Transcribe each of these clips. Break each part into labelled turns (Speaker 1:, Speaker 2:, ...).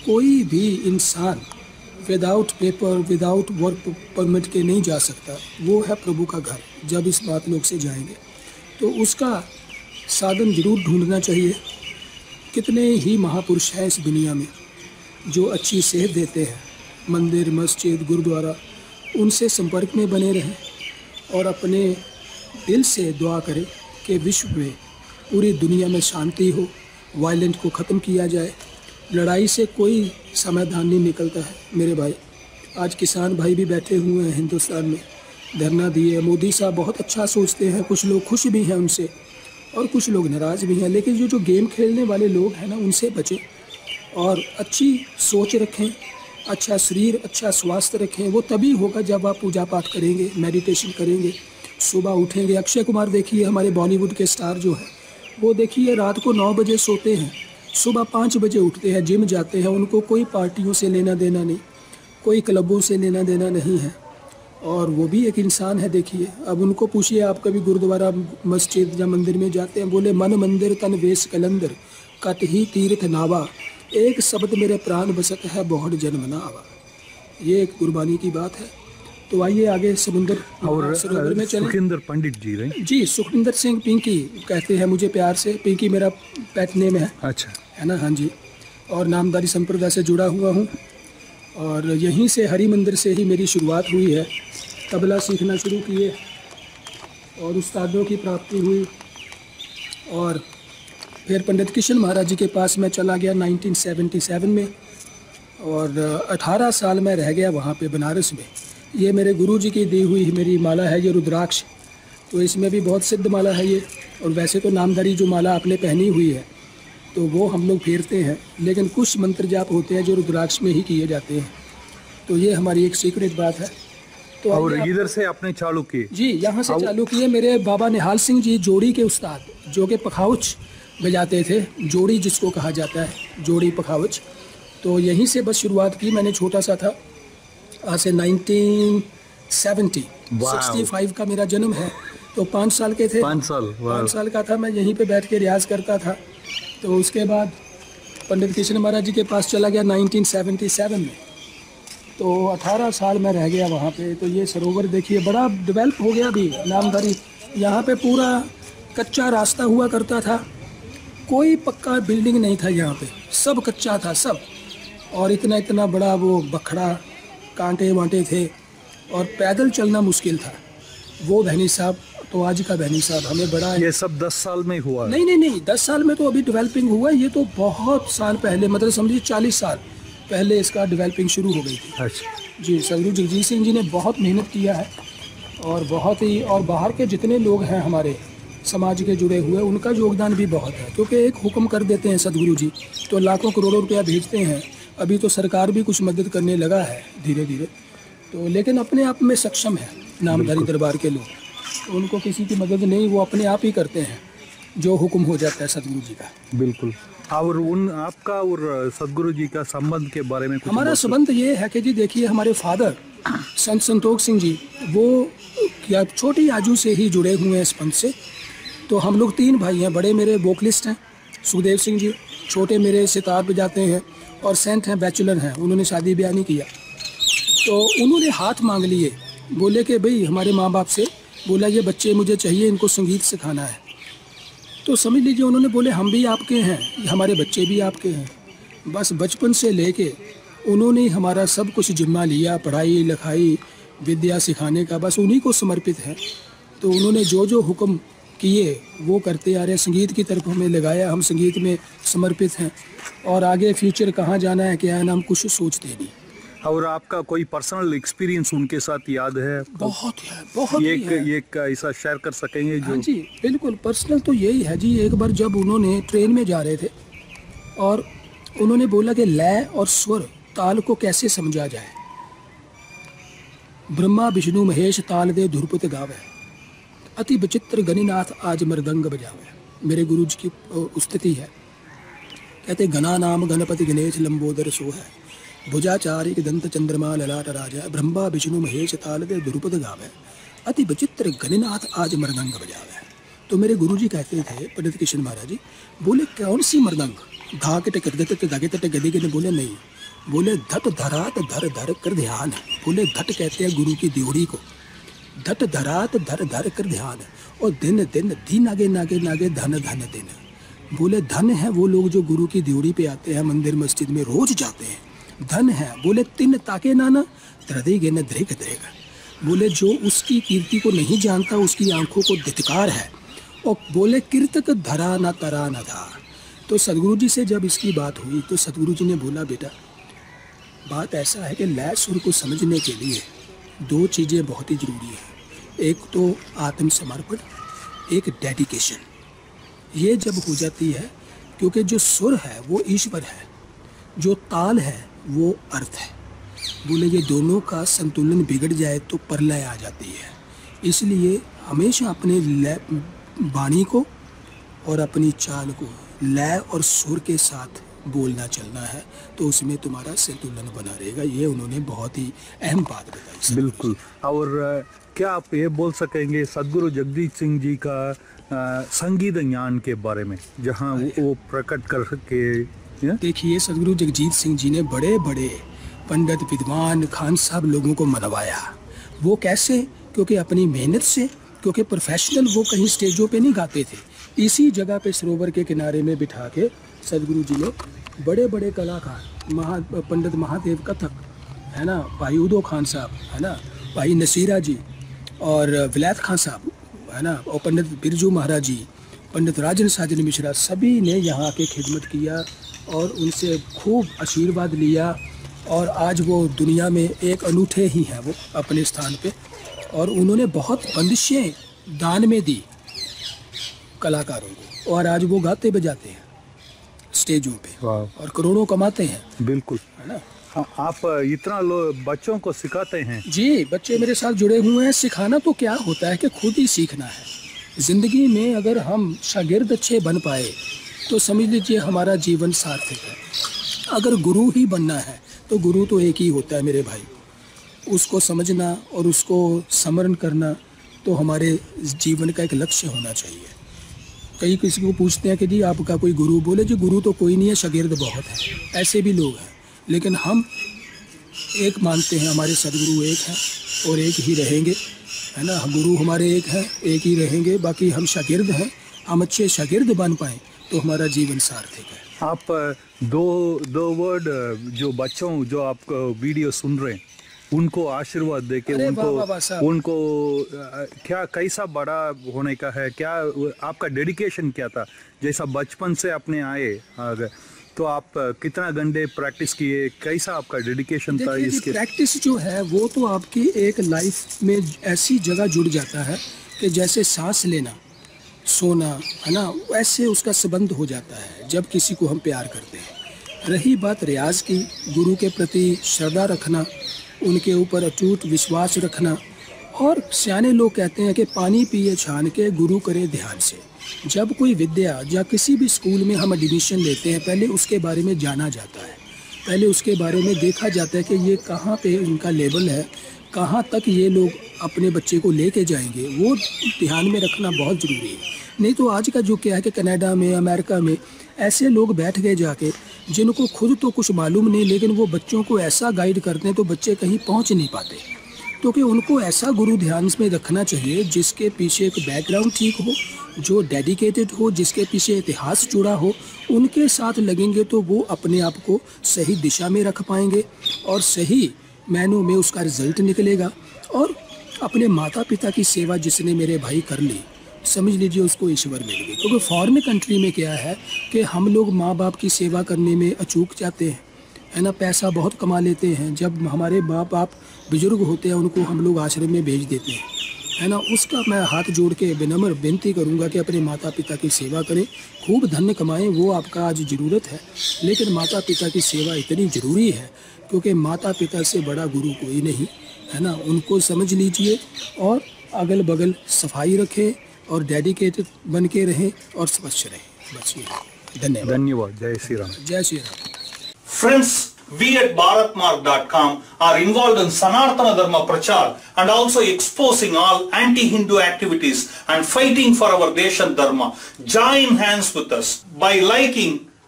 Speaker 1: कोई भी इंसान without paper without work permit के नहीं जा सकता। वो है प्रभु का घर। जब इस बात लोग से जाएंगे तो उसका साधन जरूर ढूंढना चाहिए। कितने ही महापुरुष हैं इस दुनिया में जो अच्छी सेहत देते हैं। मंदिर, मस्जिद, गुरुद्वारा, उनसे संपर्क में बने रहें और अपने दिल से दुआ करें कि विश्व में, पूरी दुनिया में शांति हो, वायलेंट को ख़त्म किया जाए। लड़ाई से कोई समाधान नहीं निकलता है मेरे भाई। आज किसान भाई भी बैठे हुए हैं हिंदुस्तान में, धरना दिए। मोदी साहब बहुत अच्छा सोचते हैं, कुछ लोग खुश भी हैं उनसे और कुछ लोग नाराज़ भी हैं। लेकिन जो गेम खेलने वाले लोग हैं ना, उनसे बचें और अच्छी सोच रखें, अच्छा शरीर, अच्छा स्वास्थ्य रखें। वो तभी होगा जब आप पूजा पाठ करेंगे, मेडिटेशन करेंगे, सुबह उठेंगे। अक्षय कुमार देखिए, हमारे बॉलीवुड के स्टार जो है, वो देखिए रात को 9 बजे सोते हैं, सुबह 5 बजे उठते हैं, जिम जाते हैं। उनको कोई पार्टियों से लेना देना नहीं, कोई क्लबों से लेना देना नहीं है और वो भी एक इंसान है। देखिए, अब उनको पूछिए, आप कभी गुरुद्वारा, मस्जिद या मंदिर में जाते हैं? बोले, मन मंदिर तन वेश कलंदर, कट ही तीर्थ नावा, एक शब्द मेरे प्राण बसत है, बहुत जन्म ना आवा। ये एक कुर्बानी की बात है। तो आइए आगे समुंदर और सरोवर में चलें।
Speaker 2: सुखिंदर पंडित जी रहे
Speaker 1: जी, सुखिंदर सिंह पिंकी कहते हैं मुझे प्यार से। पिंकी मेरा पेट नेम है।
Speaker 2: अच्छा, है
Speaker 1: ना? हाँ जी। और नामधारी संप्रदाय से जुड़ा हुआ हूँ और यहीं से, हरि मंदिर से ही मेरी शुरुआत हुई है। तबला सीखना शुरू किए और उस्तादों की प्राप्ति हुई और फिर पंडित किशन महाराज जी के पास मैं चला गया 1977 में और 18 साल मैं रह गया वहाँ पे बनारस में। ये मेरे गुरु जी की दी हुई मेरी माला है, ये रुद्राक्ष। तो इसमें भी बहुत सिद्ध माला है ये। और वैसे तो नामधारी जो माला आपने पहनी हुई है तो वो हम लोग फेरते हैं, लेकिन कुछ मंत्र जाप होते हैं जो रुद्राक्ष में ही किए जाते हैं। तो ये हमारी एक सीक्रेट बात है। तो
Speaker 2: और इधर से आपने चालू किए?
Speaker 1: जी, यहाँ से चालू किए। मेरे बाबा निहाल सिंह जी जोड़ी के उस्ताद, जो कि पखाउच बजाते थे, जोड़ी जिसको कहा जाता है, जोड़ी पखाउच। तो यहीं से बस शुरुआत की मैंने, छोटा सा था। आज से 1965 का मेरा जन्म है। तो 5 साल के थे, 5 साल का था मैं, यहीं पे बैठ के रियाज करता था। तो उसके बाद पंडित किशन महाराज जी के पास चला गया 1977 में। तो 18 साल में रह गया वहाँ पे। तो ये सरोवर देखिए बड़ा डेवलप हो गया अभी, नामधारी। यहाँ पे पूरा कच्चा रास्ता हुआ करता था, कोई पक्का बिल्डिंग नहीं था यहाँ पे, सब कच्चा था सब। और इतना इतना बड़ा वो बखड़ा, कांटे वांटे थे और पैदल चलना मुश्किल था। वो बहनी साहब, तो आज का बहनी साहब हमें बड़ा,
Speaker 2: ये सब 10 साल में हुआ?
Speaker 1: नहीं, 10 साल में तो अभी डेवलपिंग हुआ। ये तो बहुत साल पहले, मतलब समझिए 40 साल पहले इसका डेवलपिंग शुरू हो गई थी।
Speaker 2: अच्छा
Speaker 1: जी, सदगुरु जगजीत सिंह जी ने बहुत मेहनत किया है और बहुत ही, और बाहर के जितने लोग हैं हमारे समाज के जुड़े हुए, उनका योगदान भी बहुत है। क्योंकि एक हुक्म कर देते हैं सदगुरु जी तो लाखों करोड़ों रुपया भेजते हैं। अभी तो सरकार भी कुछ मदद करने लगा है धीरे धीरे। तो लेकिन अपने आप में सक्षम है नामधारी दरबार के लोग, तो उनको किसी की मदद नहीं, वो अपने आप ही करते हैं जो हुक्म हो जाता है सदगुरु जी का।
Speaker 2: बिल्कुल। और उन आपका और सदगुरु जी का संबंध के बारे में कुछ?
Speaker 1: हमारा संबंध ये है कि जी देखिए, हमारे फादर संत संतोष सिंह जी, वो क्या छोटी आजू से ही जुड़े हुए हैं इस पंथ से। तो हम लोग 3 भाई हैं। बड़े मेरे वोकलिस्ट हैं सुखदेव सिंह जी, छोटे मेरे सितार बजाते हैं और सेंट हैं, बैचलर हैं, उन्होंने शादी ब्याह नहीं किया। तो उन्होंने हाथ मांग लिए, बोले कि भाई हमारे माँ बाप से, बोला ये बच्चे मुझे चाहिए, इनको संगीत सिखाना है। तो समझ लीजिए उन्होंने बोले हम भी आपके हैं, हमारे बच्चे भी आपके हैं। बस बचपन से लेके उन्होंने हमारा सब कुछ जिम्मा लिया, पढ़ाई लिखाई विद्या सिखाने का, बस उन्हीं को समर्पित है। तो उन्होंने जो जो हुक्म किए वो करते आ रहे, संगीत की तरफ हमें लगाया, हम संगीत में समर्पित हैं। और आगे फ्यूचर कहाँ जाना है क्या है ना, हम कुछ सोचते नहीं।
Speaker 2: और आपका कोई पर्सनल एक्सपीरियंस उनके साथ याद है?
Speaker 1: बहुत है, बहुत
Speaker 2: एक ऐसा शेयर कर सकेंगे जो?
Speaker 1: हाँ जी बिल्कुल, पर्सनल तो यही है जी। एक बार जब उन्होंने ट्रेन में जा रहे थे और उन्होंने बोला कि लय और स्वर ताल को कैसे समझा जाए। ब्रह्मा विष्णु महेश ताल दे धुरपत गावे, अति विचित्र गणिनाथ आज मृदंग बजावे। मेरे गुरु जी की स्तुति है, कहते गणा नाम गणपति गणेश लंबोदर सो है, भुजाचारी दंत चंद्रमा ललाट राजा, ब्रह्मा विष्णु महेश ताल दे धुरपत गावे, अति विचित्र गणिनाथ आज मृदंग बजावे। तो मेरे गुरु जी कहते थे पंडित किशन महाराज जी, बोले कौन सी मृदंग, धा के टे गदे के ने बोले नहीं, बोले धट धरात धर धर कर ध्यान। बोले धट कहते हैं गुरु की ड्योढ़ी को, धट धरात धर धर कर ध्यान। और दिन दिन धी नागे नागे नागे धन धन दिन। बोले धन है वो लोग जो गुरु की ड्योढ़ी पे आते हैं, मंदिर मस्जिद में रोज जाते हैं। धन है बोले तिन ताके नाना त्रदेगे न ध्रेग ध्रेग। बोले जो उसकी कीर्ति को नहीं जानता उसकी आंखों को धिक्कार है। और बोले कीर्तक धरा न तरा न धा। तो सदगुरु जी से जब इसकी बात हुई तो सदगुरु जी ने बोला, बेटा बात ऐसा है कि लय सुर को समझने के लिए दो चीज़ें बहुत ही ज़रूरी है। एक तो आत्मसमर्पण, एक डेडिकेशन। ये जब हो जाती है, क्योंकि जो सुर है वो ईश्वर है, जो ताल है वो अर्थ है। बोले ये दोनों का संतुलन बिगड़ जाए तो प्रलय आ जाती है। इसलिए हमेशा अपने लय वाणी को और अपनी चाल को लय और सुर के साथ बोलना चलना है, तो उसमें तुम्हारा संतुलन बना रहेगा। ये उन्होंने बहुत ही अहम बात बताई।
Speaker 2: बिल्कुल। और क्या आप ये बोल सकेंगे सदगुरु जगजीत सिंह जी का संगीत ज्ञान के बारे में, जहाँ वो प्रकट कर सके?
Speaker 1: देखिए, सदगुरु जगजीत सिंह जी ने बड़े बड़े पंडित, विद्वान, खान साहब लोगों को मनवाया। वो कैसे? क्योंकि अपनी मेहनत से, क्योंकि प्रोफेशनल वो कहीं स्टेजों पे नहीं गाते थे। इसी जगह पे सरोवर के किनारे में बिठा के सदगुरु जी ने बड़े बड़े कलाकार, पंडित महादेव कथक है ना, भाई उदो खान साहब है ना, भाई नसीरा जी और विलायत खान साहब है ना, और पंडित बिरजू महाराज जी, पंडित राजन साजन मिश्रा, सभी ने यहाँ के खिदमत किया और उनसे खूब आशीर्वाद लिया। और आज वो दुनिया में एक अनूठे ही हैं वो अपने स्थान पे। और उन्होंने बहुत बंदिशें दान में दी कलाकारों को, और आज वो गाते बजाते हैं स्टेजों पे और करोड़ों कमाते हैं।
Speaker 2: बिल्कुल,
Speaker 1: है ना।
Speaker 2: आप इतना बच्चों को सिखाते हैं?
Speaker 1: जी, बच्चे मेरे साथ जुड़े हुए हैं। सिखाना तो क्या होता है कि खुद ही सीखना है। ज़िंदगी में अगर हम शागिर्द अच्छे बन पाए तो समझ लीजिए हमारा जीवन सार्थक है। अगर गुरु ही बनना है तो गुरु तो एक ही होता है मेरे भाई। उसको समझना और उसको स्मरण करना तो हमारे जीवन का एक लक्ष्य होना चाहिए। कई किसी को पूछते हैं कि जी आपका कोई गुरु? बोले जी गुरु तो कोई नहीं है, शागिर्द बहुत है। ऐसे भी लोग हैं, लेकिन हम एक मानते हैं, हमारे सदगुरु एक हैं और एक ही रहेंगे, है ना। गुरु हमारे एक हैं, एक ही रहेंगे, बाकी हम शागिर्द हैं। हम अच्छे शागिर्द बन पाएँ तो हमारा जीवन सार्थक है।
Speaker 2: आप दो वर्ड जो बच्चों जो आप वीडियो सुन रहे हैं उनको आशीर्वाद देके उनको क्या कैसा बड़ा होने का है, क्या आपका डेडिकेशन क्या था? जैसा बचपन से अपने आए तो आप कितना घंटे प्रैक्टिस किए, कैसा आपका डेडिकेशन था इसके?
Speaker 1: प्रैक्टिस जो है वो तो आपकी एक लाइफ में ऐसी जगह जुड़ जाता है कि जैसे सांस लेना, सोना, है ना, वैसे उसका संबंध हो जाता है जब किसी को हम प्यार करते हैं। रही बात रियाज की, गुरु के प्रति श्रद्धा रखना, उनके ऊपर अटूट विश्वास रखना। और सियाने लोग कहते हैं कि पानी पिए छान के, गुरु करे ध्यान से। जब कोई विद्या या किसी भी स्कूल में हम एडमिशन लेते हैं, पहले उसके बारे में जाना जाता है, पहले उसके बारे में देखा जाता है कि ये कहाँ पे इनका लेवल है, कहाँ तक ये लोग अपने बच्चे को लेके जाएंगे। वो ध्यान में रखना बहुत ज़रूरी है। नहीं तो आज का जो क्या है कि कनाडा में, अमेरिका में ऐसे लोग बैठ गए जाके जिनको खुद तो कुछ मालूम नहीं, लेकिन वो बच्चों को ऐसा गाइड करते हैं तो बच्चे कहीं पहुंच नहीं पाते। तो कि उनको ऐसा गुरु ध्यान में रखना चाहिए जिसके पीछे एक बैकग्राउंड ठीक हो, जो डेडिकेटेड हो, जिसके पीछे इतिहास जुड़ा हो। उनके साथ लगेंगे तो वो अपने आप को सही दिशा में रख पाएंगे और सही मैनों में उसका रिजल्ट निकलेगा। और अपने माता पिता की सेवा जिसने मेरे भाई कर ली, समझ लीजिए उसको ईश्वर मिल गई। क्योंकि फॉरेन कंट्री में क्या है कि हम लोग माँ बाप की सेवा करने में अचूक जाते हैं, है ना, पैसा बहुत कमा लेते हैं। जब हमारे माँ बाप बुजुर्ग होते हैं उनको हम लोग आश्रम में भेज देते हैं, है ना। उसका मैं हाथ जोड़ के विनम्र विनती करूँगा कि अपने माता पिता की सेवा करें, खूब धन कमाएं, वो आपका आज ज़रूरत है। लेकिन माता पिता की सेवा इतनी ज़रूरी है क्योंकि माता पिता से बड़ा गुरु कोई नहीं, है ना। उनको समझ लीजिए और अगल बगल सफाई रखें और डेडिकेटेड बन के रहें और स्वच्छ रहें। बस ये। धन्यवाद।
Speaker 2: धन्यवाद। जय श्री राम।
Speaker 1: जय Shri Ram.
Speaker 3: Friends, we at BharatMark.com are involved in Sanatana Dharma Prachar and also exposing all anti-Hindu activities and fighting for our Desha Dharma. Join hands with us by liking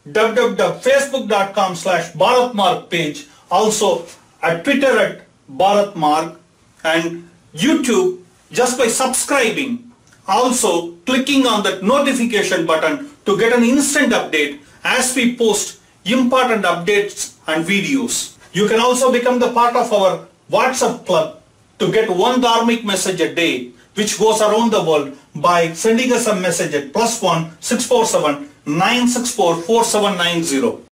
Speaker 3: www.facebook.com/BharatMarg page, also at Twitter at BharatMarg, and YouTube just by subscribing, also clicking on that notification button to get an instant update as we post important updates and videos. You can also become the part of our WhatsApp club to get one dharmic message a day which goes around the world by sending us a message at +1 647 964 4790.